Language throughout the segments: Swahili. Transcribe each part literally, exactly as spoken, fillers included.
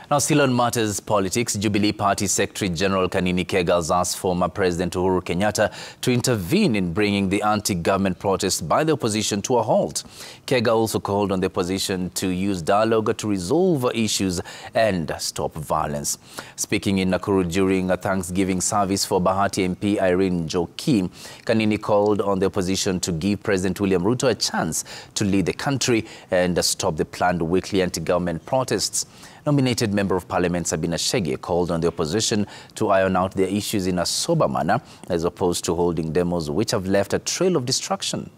Now, still on matters politics, Jubilee Party Secretary General Kanini Kega has asked former President Uhuru Kenyatta to intervene in bringing the anti-government protests by the opposition to a halt. Kega also called on the opposition to use dialogue to resolve issues and stop violence. Speaking in Nakuru during a Thanksgiving service for Bahati M P Irene Njoki, Kanini called on the opposition to give President William Ruto a chance to lead the country and stop the planned weekly anti-government protests. Nominated Member of Parliament Sabina Chege called on the opposition to iron out their issues in a sober manner, as opposed to holding demos which have left a trail of destruction.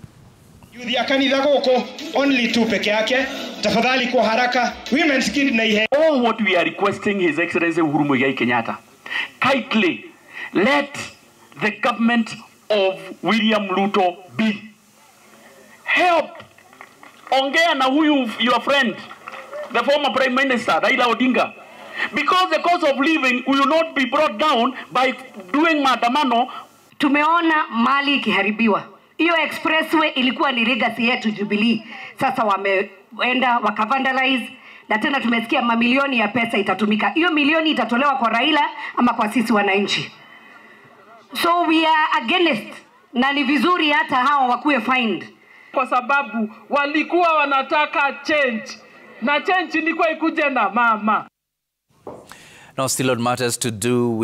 Only two peke yake, tafadhali kwa haraka, women's kid na ihe. All what we are requesting His Excellency Uhuru Kenyatta, kindly let the government of William Ruto be. Help. Ongea na huyu your friend, the former Prime Minister, Raila Odinga. Because the cost of living will not be brought down by doing maandamano. Tumeona mali ikiharibiwa. Hiyo expressway ilikuwa ni legacy yetu Jubilee. Sasa wameenda wakavandalize na tena tumesikia mamilioni ya pesa itatumika. Hiyo milioni itatolewa kwa Raila ama kwa sisi wananchi. So we are against, na ni vizuri hata hao wakuwe fined. Kwa sababu walikuwa wanataka change. Na change ilikuwa ikuje na mama. Now, still on matters to do with